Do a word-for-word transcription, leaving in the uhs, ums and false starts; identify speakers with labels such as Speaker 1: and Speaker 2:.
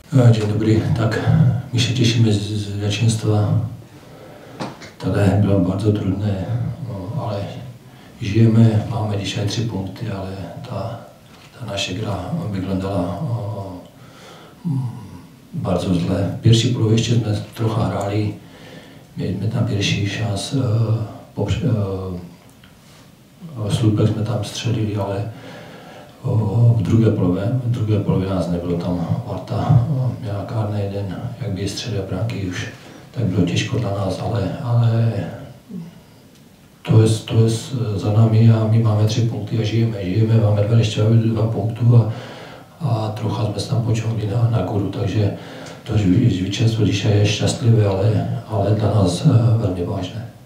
Speaker 1: Dzień dobry, tak, my się cieszymy z zwycięstwa. Takie było bardzo trudne, no, ale żyjemy, mamy dzisiaj trzy punkty, ale ta, ta nasza gra wyglądała o, bardzo źle. W pierwszej połowie jsme trochę grali, mieliśmy tam pierwszy szans, słupek jsme tam střelili, ale v druhé polowie, v druhé polowie nás nebylo tam. Varta měla kárný jeden, jak by střelil branky už, tak bylo těžko dla nás, ale, ale to je, to je za nami a my máme tři punkty a žijeme, žijeme, máme dva, ještě dva punktu a, a trocha jsme se tam počali na, na guru, takže to vítězstvo dzisiaj je šťastlivé, ale, ale dla nás velmi vážné.